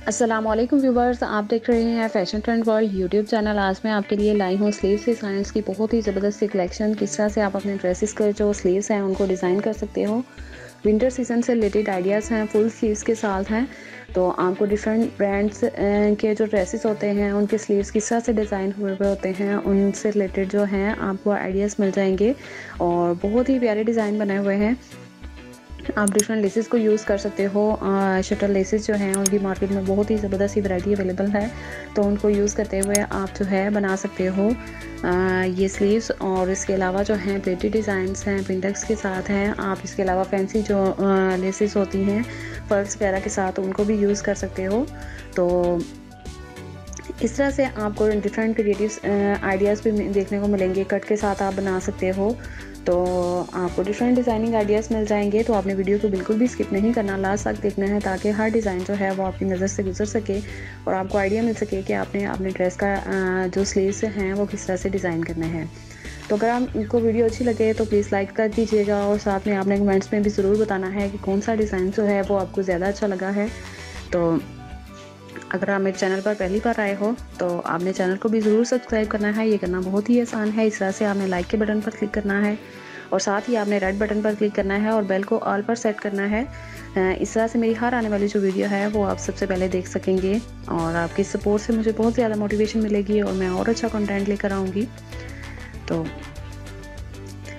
अस्सलाम वालेकुम व्यूवर्स, आप देख रहे हैं fashion trend world YouTube channel. आज मैं आपके लिए लाई हूँ स्लीव्स डिज़ाइंस की बहुत ही ज़बरदस्त सी कलेक्शन। किस तरह से आप अपने ड्रेसेस के जो स्लीव्स हैं उनको डिज़ाइन कर सकते हो। विंटर सीजन से रिलेटेड आइडियाज़ हैं, फुल स्लीव्स के साथ हैं। तो आपको डिफरेंट ब्रांड्स के जो ड्रेसेस होते हैं उनके स्लीव्स किस तरह से डिज़ाइन हुए हुए होते हैं, उनसे रिलेटेड जो हैं आपको आइडियाज़ मिल जाएंगे। और बहुत ही प्यारे डिज़ाइन बनाए हुए हैं। आप डिफरेंट लेसेस को यूज़ कर सकते हो। शटल लेसेस जो हैं उनकी मार्केट में बहुत ही ज़बरदस्त सी वैरायटी अवेलेबल है, तो उनको यूज़ करते हुए आप जो है बना सकते हो ये स्लीव्स। और इसके अलावा जो हैं प्लेटेड डिज़ाइंस हैं, पिंडेक्स के साथ हैं। आप इसके अलावा फैंसी जो लेसेस होती हैं पर्ल्स वगैरह के साथ, उनको भी यूज़ कर सकते हो। तो इस तरह से आपको डिफरेंट क्रिएटिव आइडियाज़ भी देखने को मिलेंगे। कट के साथ आप बना सकते हो, तो आपको डिफरेंट डिज़ाइनिंग आइडियाज़ मिल जाएंगे। तो आपने वीडियो को बिल्कुल भी स्किप नहीं करना, लास्ट तक देखना है, ताकि हर डिज़ाइन जो है वो आपकी नज़र से गुजर सके और आपको आइडिया मिल सके कि आपने अपने ड्रेस का जो स्लीव्स हैं वो किस तरह से डिज़ाइन करने हैं। तो अगर आपको वीडियो अच्छी लगे तो प्लीज़ लाइक कर दीजिएगा, और साथ में आपने कमेंट्स में भी ज़रूर बताना है कि कौन सा डिज़ाइन जो है वो आपको ज़्यादा अच्छा लगा है। तो अगर आप मेरे चैनल पर पहली बार आए हो तो आपने चैनल को भी ज़रूर सब्सक्राइब करना है। ये करना बहुत ही आसान है। इस तरह से आपने लाइक के बटन पर क्लिक करना है, और साथ ही आपने रेड बटन पर क्लिक करना है और बेल को ऑल पर सेट करना है। इस तरह से मेरी हर आने वाली जो वीडियो है वो आप सबसे पहले देख सकेंगे, और आपकी सपोर्ट से मुझे बहुत ज़्यादा मोटिवेशन मिलेगी और मैं और अच्छा कंटेंट लेकर आऊँगी। तो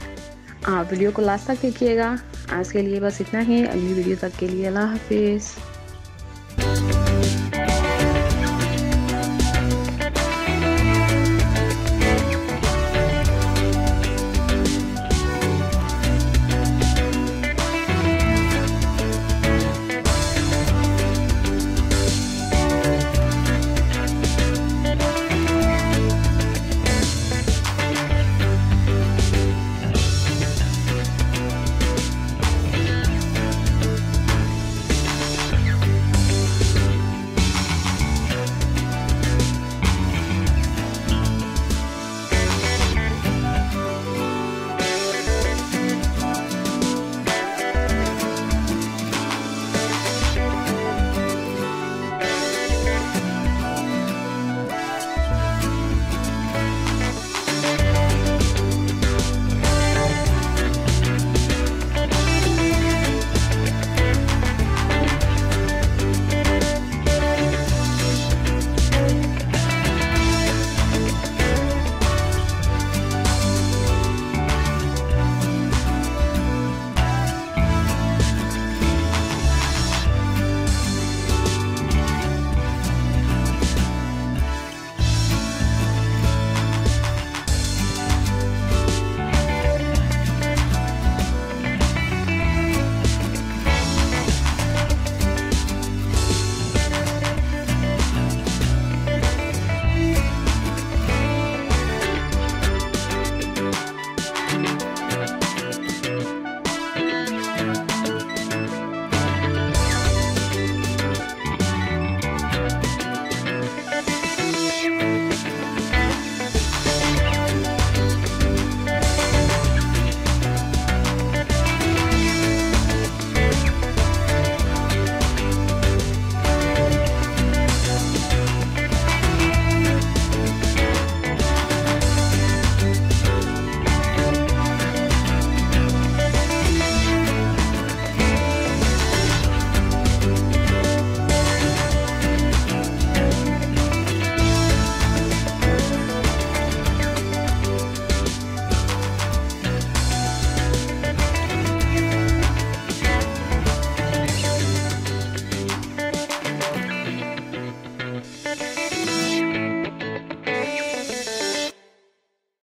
आप वीडियो को लास्ट तक देखिएगा। आज के लिए बस इतना ही। अगली वीडियो तक के लिए अल्लाह हाफिज़।